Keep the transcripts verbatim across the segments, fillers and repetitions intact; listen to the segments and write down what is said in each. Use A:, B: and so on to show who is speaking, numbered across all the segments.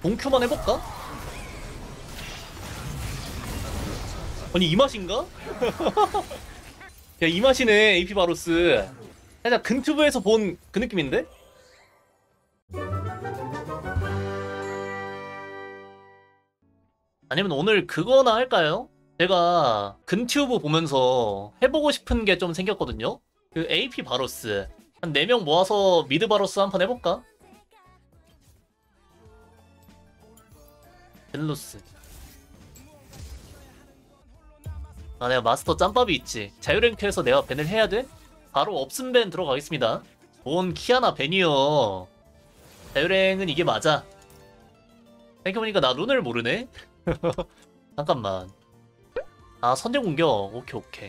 A: 본큐만 해볼까? 아니 이 맛인가? 야 이 맛이네 에이피 바로스. 살짝 근투브에서 본 그 느낌인데? 아니면 오늘 그거나 할까요? 제가 근튜브 보면서 해보고 싶은 게 좀 생겼거든요? 그 에이피 바로스 한 네 명 모아서 미드 바로스 한판 해볼까? 벨로스. 아 내가 마스터 짬밥이 있지. 자유랭크에서 내가 밴을 해야 돼? 바로 없음 밴 들어가겠습니다. 뭔 키아나 밴이여. 자유랭은 이게 맞아. 생각해보니까 나 룬을 모르네? 잠깐만. 아 선제 공격. 오케이 오케이.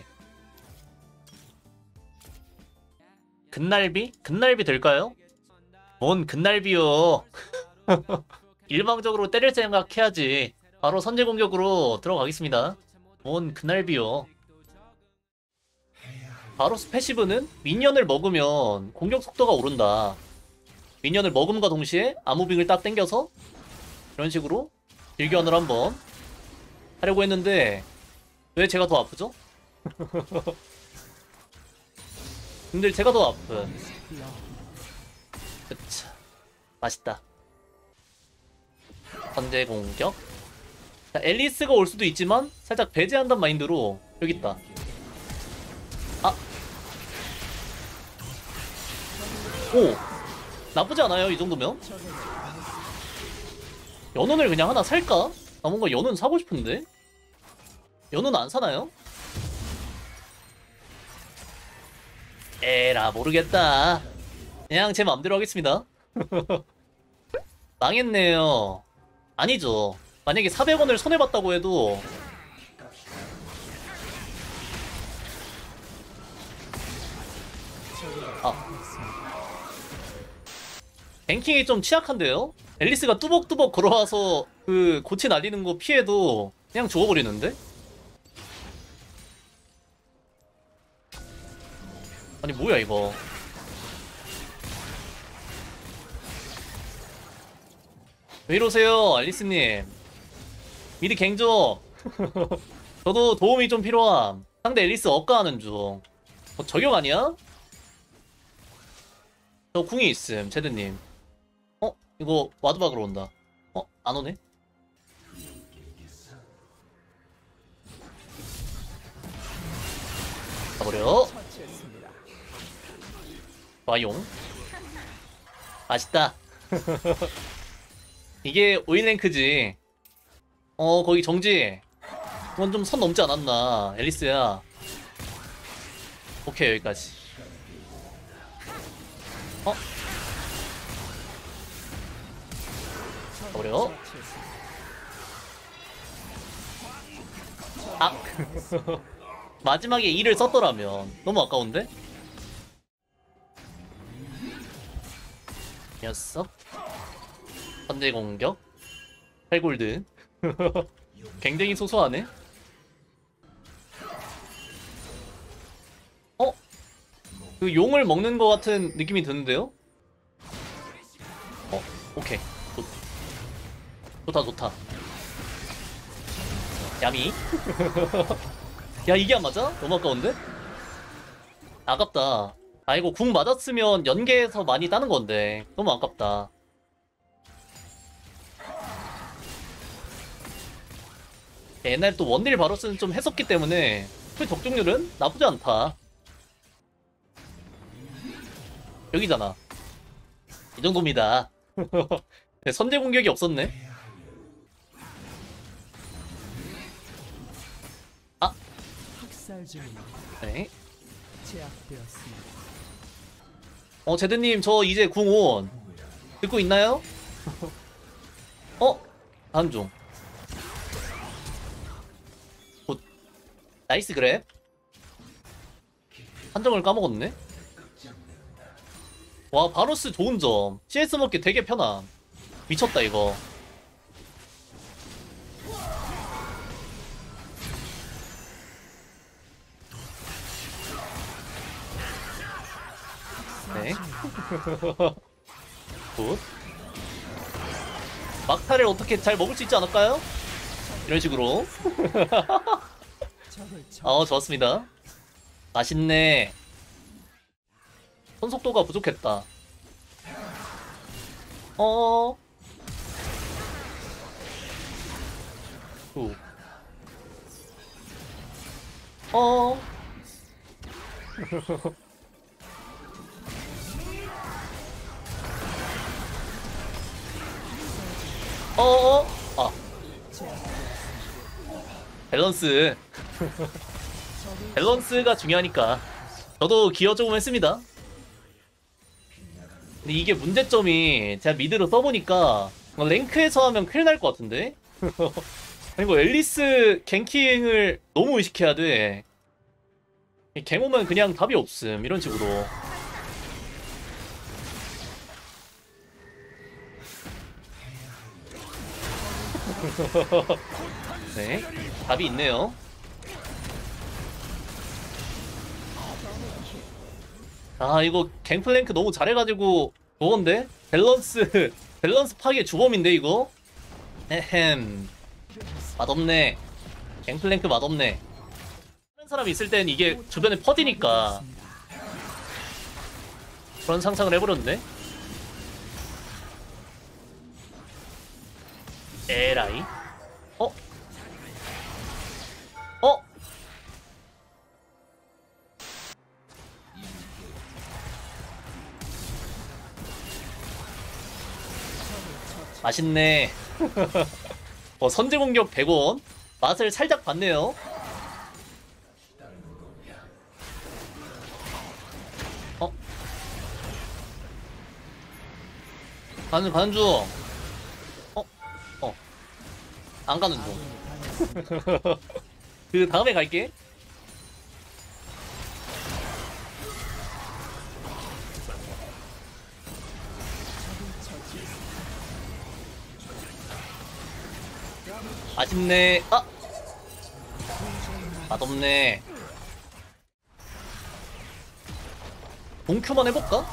A: 근날비? 근날비 될까요? 뭔 근날비요. 일방적으로 때릴 생각해야지. 바로 선제 공격으로 들어가겠습니다. 뭔 그날비요. 바로스 패시브는 미니언을 먹으면 공격 속도가 오른다. 미니언을 먹음과 동시에 아무빙을 딱 당겨서 이런 식으로 딜견을 한번 하려고 했는데 왜 제가 더 아프죠? 근데 제가 더 아프. 그쵸. 맛있다. 선제 공격. 자, 앨리스가 올 수도 있지만 살짝 배제한단 마인드로 여기 있다. 아, 오, 나쁘지 않아요 이 정도면. 연운을 그냥 하나 살까? 나 뭔가 연운 사고 싶은데. 연운 안 사나요? 에라 모르겠다. 그냥 제 맘대로 하겠습니다. 망했네요. 아니죠. 만약에 사백 원을 손해봤다고 해도 아 뱅킹이 좀 취약한데요? 앨리스가 뚜벅뚜벅 걸어와서 그 고치 날리는 거 피해도 그냥 죽어버리는데? 아니 뭐야 이거. 왜 이러세요 앨리스님. 미리 갱조. 저도 도움이 좀 필요함. 상대 앨리스 억가하는 중. 어, 저격 아니야? 저 궁이 있음 체드님. 어? 이거 와드박으로 온다. 어? 안 오네? 가버려. 와용. 맛있다. 이게 오인랭크지. 어 거기 정지. 그건 좀 선 넘지 않았나 앨리스야. 오케이 여기까지. 어? 가버려. 아 마지막에 이를 썼더라면 너무 아까운데? 녀석. 선제 공격 팔 골드. 굉장히 소소하네. 어? 그 용을 먹는 것 같은 느낌이 드는데요? 어? 오케이 좋, 좋다 좋다. 야미. 야 이게 안 맞아? 너무 아까운데? 아깝다. 아 이거 궁 맞았으면 연계해서 많이 따는 건데 너무 아깝다. 옛날에 또 원딜 바로스는 좀 했었기 때문에 그 적중률은 나쁘지 않다. 여기잖아. 이 정도입니다. 선제 공격이 없었네. 아. 네. 어 제드님 저 이제 궁온 듣고 있나요? 어? 다음 중. 굿. 나이스 그랩. 한정을 까먹었네. 와 바로스 좋은 점 씨에스 먹기 되게 편함. 미쳤다 이거. 네. 굿. 막타를 어떻게 잘 먹을 수 있지 않을까요? 이런 식으로. 어, 좋았습니다. 맛있네. 손속도가 부족했다. 어. 후. 어. 어어. 아. 밸런스. 밸런스가 중요하니까. 저도 기어 조금 했습니다. 근데 이게 문제점이 제가 미드로 써보니까 랭크에서 하면 큰일 날 것 같은데? 그리고 앨리스 갱킹을 너무 의식해야 돼. 갱 오면 그냥 답이 없음. 이런 식으로. 네, 답이 있네요. 아, 이거 갱플랭크 너무 잘해가지고 그건데? 밸런스 밸런스 파괴 주범인데 이거? 에헴, 맛없네. 갱플랭크 맛없네. 다른 사람 있을 땐 이게 주변에 퍼지니까 그런 상상을 해버렸네. 에라이. 어? 어? 맛있네. 어, 선제 공격 백 원. 맛을 살짝 봤네요. 어? 가는, 가는 중. 어? 어. 안 가는 중. 그 다음에 갈게. 아쉽네. 아! 맛없네. 본큐만 해볼까?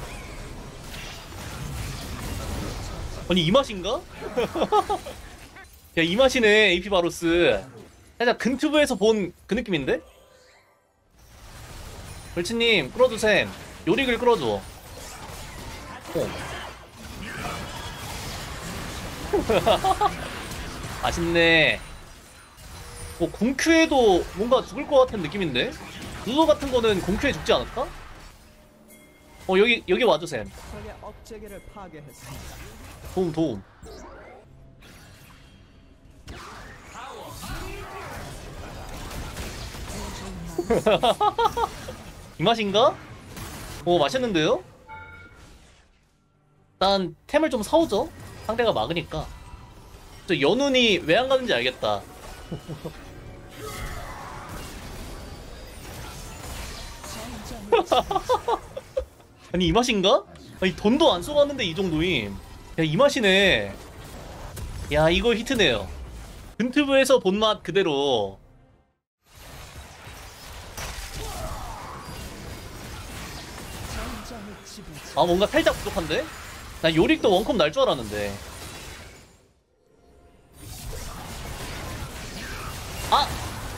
A: 아니, 이 맛인가? 야, 이 맛이네, 에이피 바로스. 살짝 근투브에서 본 그 느낌인데? 벌치님, 끌어주셈. 요릭을 끌어줘. 어. 맛있네. 뭐 공큐에도 뭔가 죽을 것 같은 느낌인데? 누더 같은 거는 공큐에 죽지 않을까? 어, 여기 여기 와주셈. 도움 도움. 이 맛인가? 오, 맛있는데요? 일단 템을 좀 사오죠. 상대가 막으니까. 저 연운이 왜 안 가는지 알겠다. 아니, 이 맛인가? 아니, 돈도 안 쏘갔는데 이 정도임. 야, 이 맛이네. 야, 이거 히트네요. 근투브에서 본맛 그대로. 아, 뭔가 살짝 부족한데? 나 요릭도 원컵 날 줄 알았는데. 아!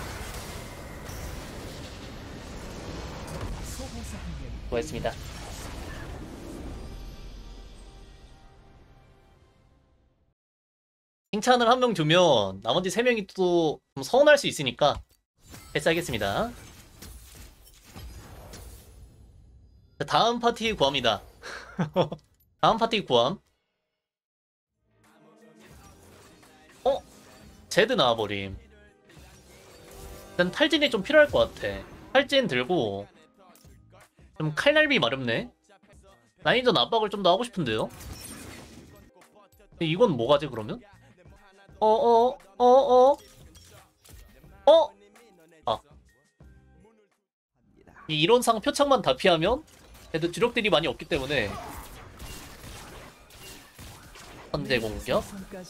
A: 수고했습니다. 칭찬을 한 명 주면 나머지 세 명이 또 좀 서운할 수 있으니까 패스하겠습니다. 다음 파티 구함이다. 다음 파티 구함. 어? 제드 나와버림. 일단 탈진이 좀 필요할 것 같아. 탈진 들고 좀 칼날비 마렵네. 라인전 압박을 좀 더 하고 싶은데요. 근데 이건 뭐가지 그러면? 어어 어어 어? 어? 아, 이 이론상 표창만 다 피하면 그래도 주력들이 많이 없기 때문에. 선제 공격.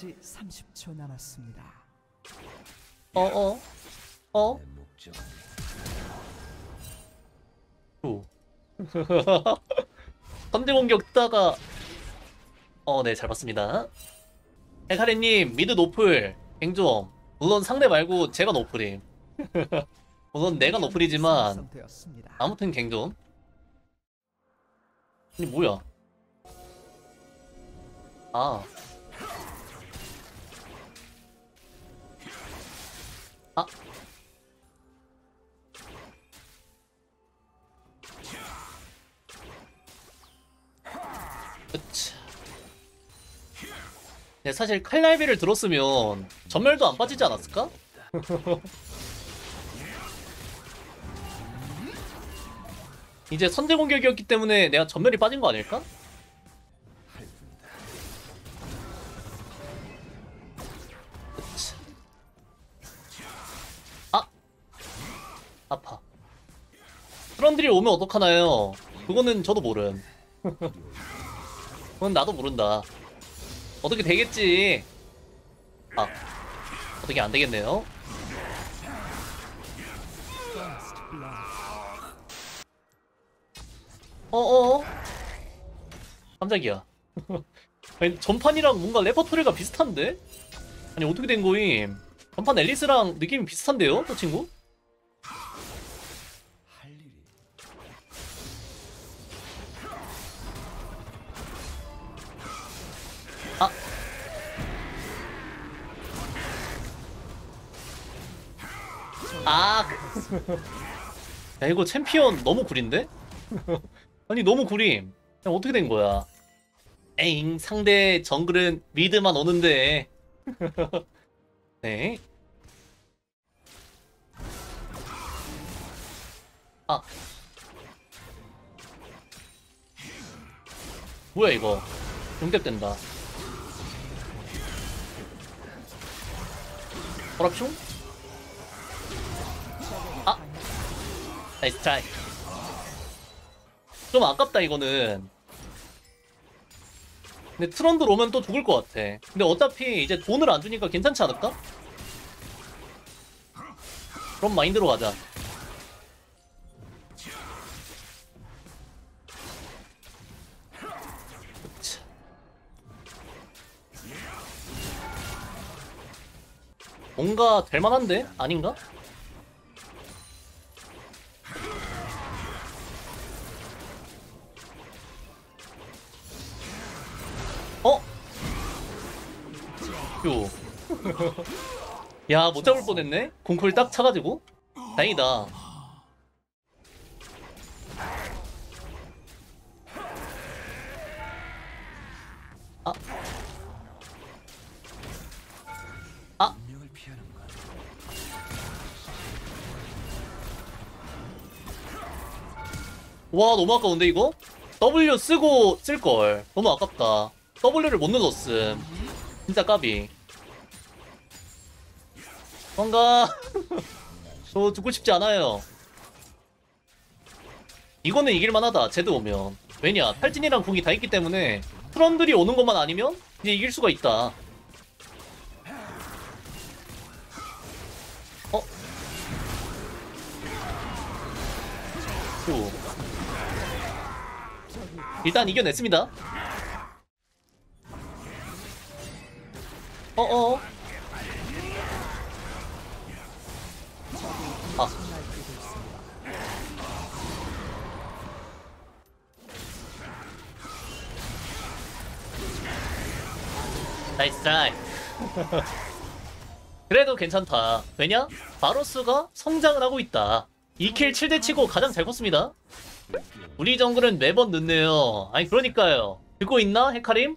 A: 어어 어? 오. 선제 공격 뜨다가 어, 네, 잘 봤습니다. 헤카리님 미드 노플 갱좀. 물론 상대 말고 제가 노플임. 물론 내가 노플이지만 아무튼 갱좀. 아니 뭐야. 아 아. 으차. 네, 사실 칼날비를 들었으면 전멸도 안 빠지지 않았을까? 이제 선제 공격이었기 때문에 내가 전멸이 빠진 거 아닐까? 으차. 아! 아파. 트런들이 오면 어떡하나요? 그거는 저도 모름. 그건 나도 모른다. 어떻게 되겠지. 아, 어떻게 안 되겠네요. 어어어? 깜짝이야. 아니, 전판이랑 뭔가 레퍼토리가 비슷한데? 아니 어떻게 된 거임? 전판 앨리스랑 느낌이 비슷한데요? 저 친구? 아! 아! 야 이거 챔피언 너무 구린데? 아니 너무 구림. 그냥 어떻게 된 거야? 에잉, 상대 정글은 미드만 오는데. 네. 아. 뭐야 이거. 용접된다. 허랍충? 아! 나이스 트라이. 좀 아깝다 이거는. 근데 트런들 오면 또 죽을 것 같아. 근데 어차피 이제 돈을 안 주니까 괜찮지 않을까? 그런 마인드로 가자. 그치. 뭔가 될만한데? 아닌가? 어? 요. 야, 못 잡을 뻔했네? 공쿨 딱 차가지고? 다행이다. 아. 아. 와, 너무 아까운데, 이거? W 쓰고 쓸걸. 너무 아깝다. W를 못 눌렀음. 진짜 까비. 뭔가 저 죽고 싶지 않아요. 이거는 이길만하다. 제드 오면. 왜냐, 탈진이랑 궁이 다 있기 때문에 트런들이 오는 것만 아니면 이제 이길 수가 있다. 어? 오. 일단 이겨냈습니다. 어어. 아. 나이스 트라이. 그래도 괜찮다. 왜냐? 바로스가 성장을 하고 있다. 이 킬 칠 대 치고 가장 잘 컸습니다. 우리 정글은 매번 늦네요. 아니 그러니까요. 듣고 있나 헤카림?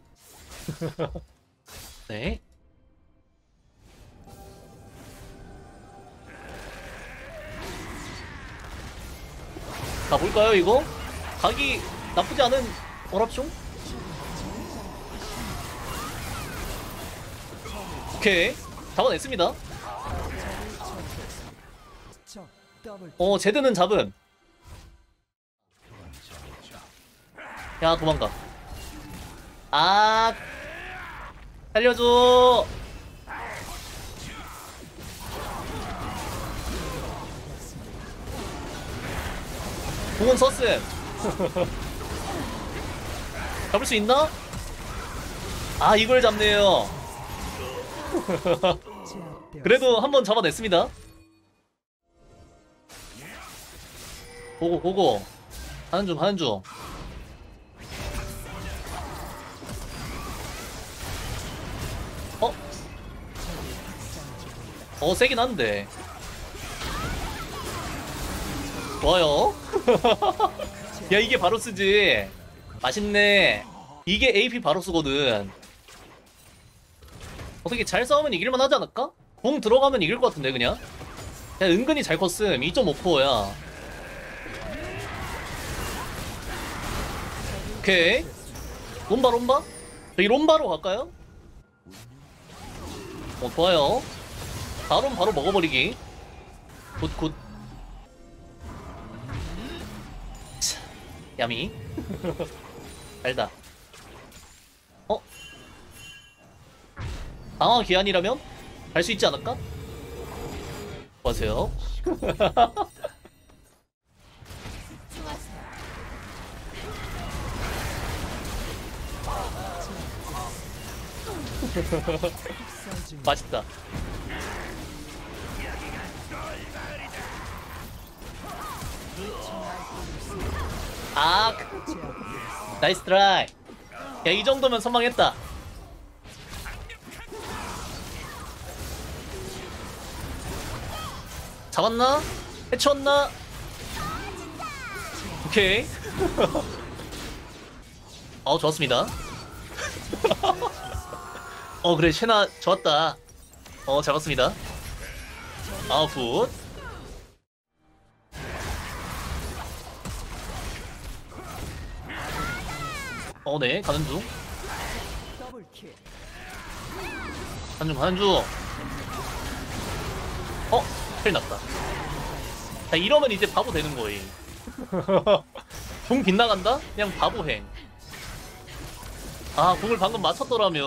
A: 네. 가볼까요 이거? 각이 나쁘지 않은 어랍충? 오케이 잡아냈습니다. 어 제드는 잡음. 야 도망가. 아 살려줘. 공은 썼음. 잡을 수 있나? 아 이걸 잡네요. 그래도 한번 잡아냈습니다. 고고 고고. 하는 중 하는 중. 어? 어 세긴 한데. 좋아요. 야 이게 바로스지. 맛있네. 이게 에이피 바로스거든. 어떻게 잘 싸우면 이길만 하지 않을까? 공 들어가면 이길 것 같은데 그냥. 야 은근히 잘 컸음. 이 점 오 퍼센트야. 오케이. 롬바 롬바? 저기 롬바로 갈까요? 어 좋아요. 바로 바로 먹어버리기. 굿굿. 야미. 알다. 어? 강화 기한이라면 갈 수 있지 않을까? 보세요. 맛있다. 아, 나이스 트라이. 야, 이 정도면 선방했다. 잡았나? 해치웠나? 오케이. 어, 좋았습니다. 어, 그래, 쉐나 좋았다. 어, 잡았습니다. 아, 굿. 어, 네, 가는 중. 가는 중, 가는 중. 어, 헬 났다. 자, 이러면 이제 바보 되는 거임. 공 빗나간다? 그냥 바보행. 아, 공을 방금 맞췄더라면.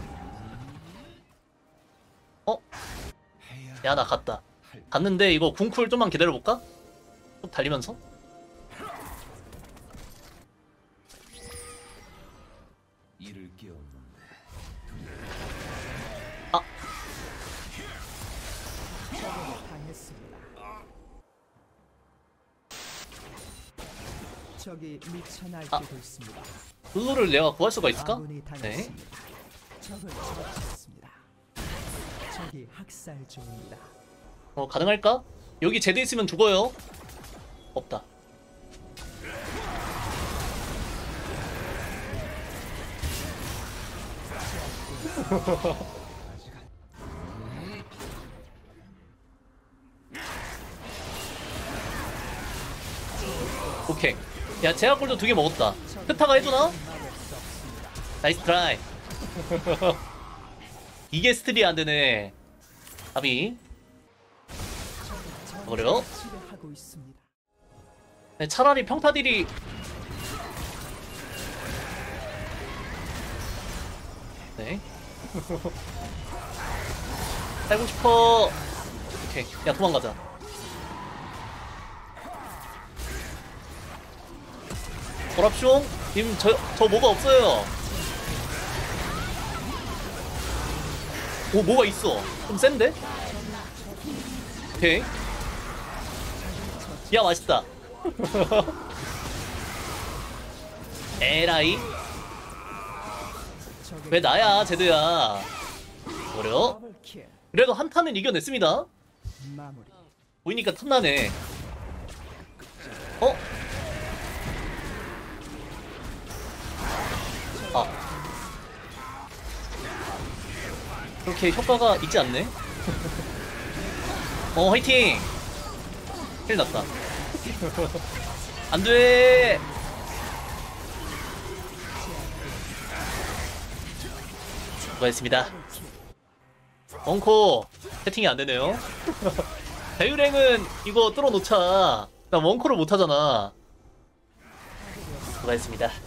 A: 어? 야, 나 갔다. 갔는데 이거 궁쿨 좀만 기다려볼까? 좀 달리면서? 아.
B: 적이 미쳐 날뛰고 있습니다.
A: 그거를 내가 구할 수가 있을까? 네.
B: 적을 처치했습니다. 적이 학살 중입니다.
A: 어, 가능할까? 여기 제드 있으면 죽어요. 없다. 오케이. 야, 제약골도 두 개 먹었다. 트타가 해주나? 나이스 트라이. 이게 스틸이 안 되네. 답이. 어려? 네, 차라리 평타딜이. 네. 살고 싶어. 오케이. 야, 도망가자. 보랍숑? 님, 저, 저 뭐가 없어요. 오, 뭐가 있어. 좀 센데? 오케이. 야, 맛있다. 에라이. 왜 나야, 제드야. 어려? 그래도 한 탄은 이겨냈습니다. 보이니까 탐나네. 어? 아. 그렇게 효과가 있지 않네? 어, 화이팅! 힐 났다. 안 돼! 수고했습니다. 원코, 세팅이 안 되네요. 자유랭은 이거 뚫어놓자. 나 원코를 못 하잖아. 수고했습니다.